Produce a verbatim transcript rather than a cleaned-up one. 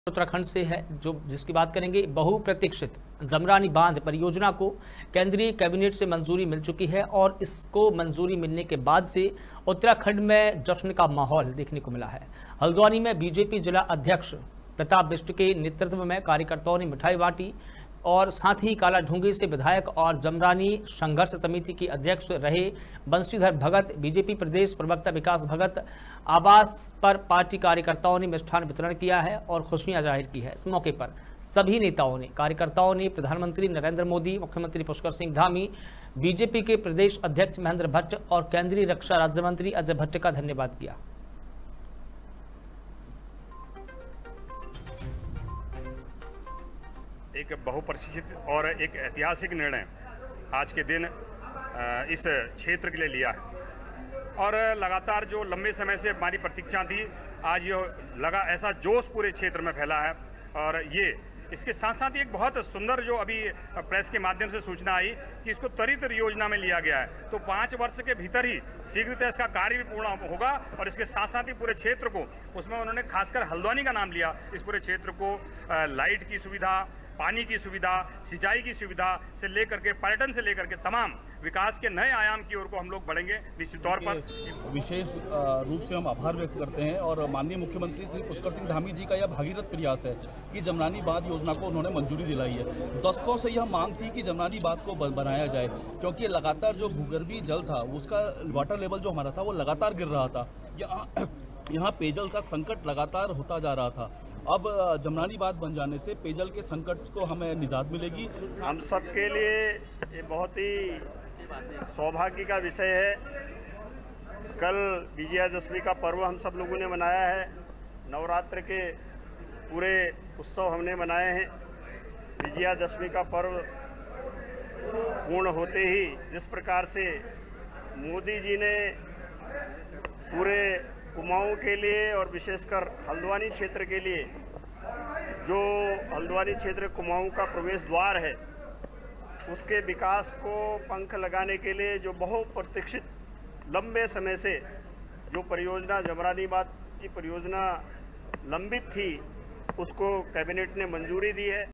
उत्तराखंड से है जो जिसकी बात करेंगे। बहुप्रतीक्षित जमरानी बांध परियोजना को केंद्रीय कैबिनेट से मंजूरी मिल चुकी है और इसको मंजूरी मिलने के बाद से उत्तराखंड में जश्न का माहौल देखने को मिला है। हल्द्वानी में बीजेपी जिला अध्यक्ष प्रताप बिष्ट के नेतृत्व में कार्यकर्ताओं ने मिठाई बांटी और साथ ही कालाढूंगी से विधायक और जमरानी संघर्ष समिति की अध्यक्ष रहे बंशीधर भगत, बीजेपी प्रदेश प्रवक्ता विकास भगत आवास पर पार्टी कार्यकर्ताओं ने मिष्ठान वितरण किया है और खुशियां जाहिर की है। इस मौके पर सभी नेताओं ने कार्यकर्ताओं ने प्रधानमंत्री नरेंद्र मोदी, मुख्यमंत्री पुष्कर सिंह धामी, बीजेपी के प्रदेश अध्यक्ष महेंद्र भट्ट और केंद्रीय रक्षा राज्य मंत्री अजय भट्ट का धन्यवाद किया। एक बहुप्रतीक्षित और एक ऐतिहासिक निर्णय आज के दिन इस क्षेत्र के लिए लिया है और लगातार जो लंबे समय से हमारी प्रतीक्षा थी, आज ये लगा ऐसा जोश पूरे क्षेत्र में फैला है। और ये इसके साथ साथ एक बहुत सुंदर जो अभी प्रेस के माध्यम से सूचना आई कि इसको त्वरित योजना में लिया गया है, तो पाँच वर्ष के भीतर ही शीघ्रतः इसका कार्य भी पूर्ण होगा। और इसके साथ साथ ही पूरे क्षेत्र को, उसमें उन्होंने खासकर हल्द्वानी का नाम लिया, इस पूरे क्षेत्र को लाइट की सुविधा, पानी की सुविधा, सिंचाई की सुविधा से लेकर के पर्यटन से लेकर के तमाम विकास के नए आयाम की ओर को हम लोग बढ़ेंगे निश्चित तौर पर। विशेष रूप से हम आभार व्यक्त करते हैं और माननीय मुख्यमंत्री श्री पुष्कर सिंह धामी जी का यह भागीरथ प्रयास है कि जमरानी बांध योजना को उन्होंने मंजूरी दिलाई है। दशकों से यह मांग थी कि जमरानी बांध को बनाया जाए, क्योंकि लगातार जो भूगर्भीय जल था उसका वाटर लेवल जो हमारा था वो लगातार गिर रहा था। यहाँ यहाँ पेयजल का संकट लगातार होता जा रहा था। अब जमरानी बांध बन जाने से पेयजल के संकट को हमें निजात मिलेगी। हम सब के लिए ये बहुत ही सौभाग्य का विषय है। कल विजयादशमी का पर्व हम सब लोगों ने मनाया है, नवरात्र के पूरे उत्सव हमने मनाए हैं। विजयादशमी का पर्व पूर्ण होते ही जिस प्रकार से मोदी जी ने पूरे कुमाऊं के लिए और विशेषकर हल्द्वानी क्षेत्र के लिए, जो हल्द्वानी क्षेत्र कुमाऊं का प्रवेश द्वार है, उसके विकास को पंख लगाने के लिए जो बहुप्रतीक्षित लंबे समय से जो परियोजना जमरानी बांध की परियोजना लंबित थी, उसको कैबिनेट ने मंजूरी दी है।